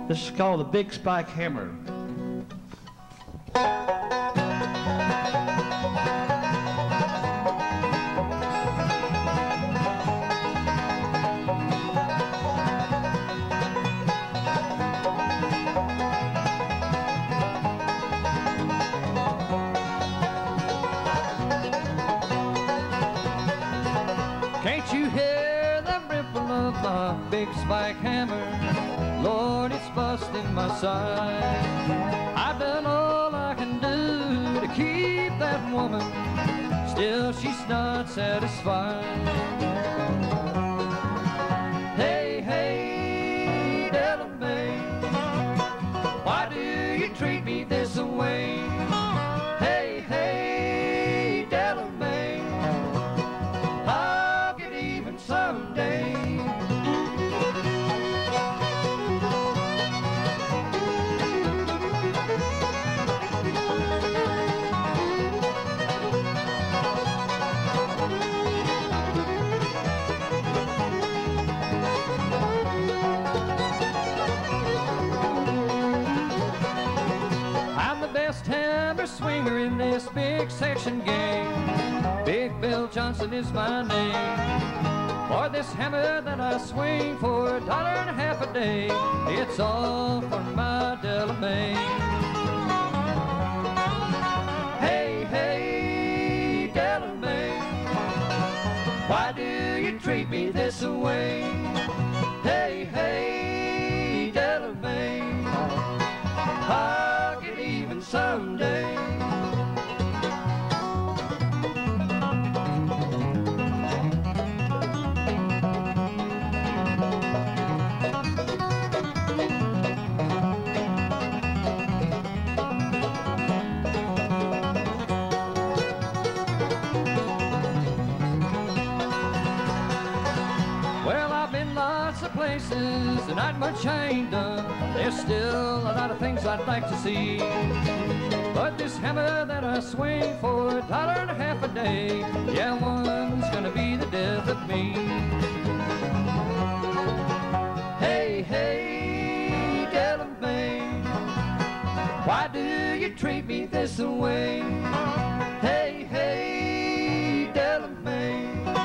This is called the Big Spike Hammer. Can't you hear the ripple of my big spike hammer? Lord, it's busting my side. I've done all I can do to keep that woman, still she's not satisfied. Hey, hey, Della Mae, why do you treat me this way? Hey, hey, Della Mae, I'll get even someday. Best hammer swinger in this big section game. Big Bill Johnson is my name. For this hammer that I swing for $1.50 a day, it's all for my Della Mae. Hey, hey, Della Mae, why do you treat me this way? Hey, hey, Della Mae, I'll get even someday. Well, I've been lots of places and not much I ain't done. There's still a lot of things I'd like to see, but this hammer that I swing for $1.50 a day, yeah, one's gonna be the death of me. Hey, hey, Della Mae, why do you treat me this way? Hey, hey, Della Mae,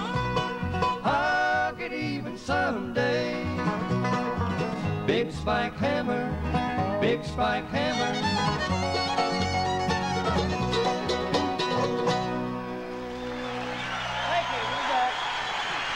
I'll get even someday. Big spike hammer, big spike hammer,